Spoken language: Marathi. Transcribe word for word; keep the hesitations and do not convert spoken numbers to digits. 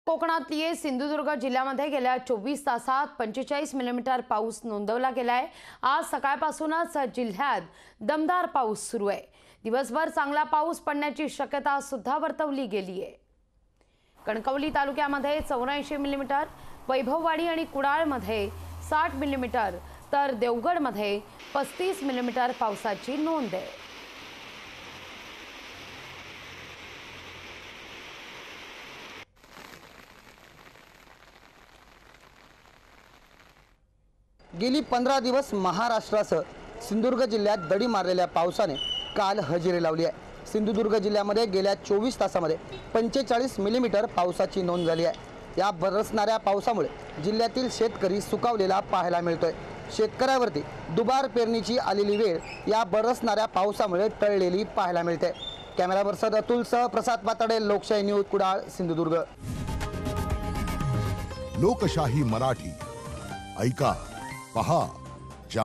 कोकणातली सिंधुदुर्ग जिल्ह्यामध्ये गेल्या चोवीस तासात पंचेचाळीस मिलीमीटर पाऊस नोंदवला गेलाय। आज सकाळपासूनच जिल्ह्यात दमदार पाऊस सुरू आहे। दिवसभर चांगला पाऊस पडण्याची शक्यता सुद्धा वर्तवली गेली आहे। कणकवली तालुक्यामध्ये चौऱ्याऐंशी मिलीमीटर, वैभववाडी आणि कुडाळमध्ये साठ मिलीमीटर तर देवगडमध्ये पस्तीस मिलीमीटर पावसाची नोंद आहे। गेली पंधरा दिवस महाराष्ट्रासह सिंधुदुर्ग जिल्ह्यात दडी मारलेल्या पावसाने काल हजेरी लावली आहे। सिंधुदुर्ग जिल्ह्यामध्ये गेल्या चोवीस तासामध्ये पंचेचाळीस मिलीमीटर पावसाची नोंद झाली आहे। या बरसणाऱ्या पावसामुळे जिल्ह्यातील शेतकरी सुकावलेला पाहायला मिळतोय। शेतकऱ्यावरती दुबार पेरणीची आलेली वेळ या बरसणाऱ्या पावसामुळे टळलेली पाहायला मिळते। कॅमेरा पर्सन अतुलसह प्रसाद पातडे, लोकशाही न्यूज, कुडाळ, सिंधुदुर्ग। लोकशाही मराठी ऐका, पहा।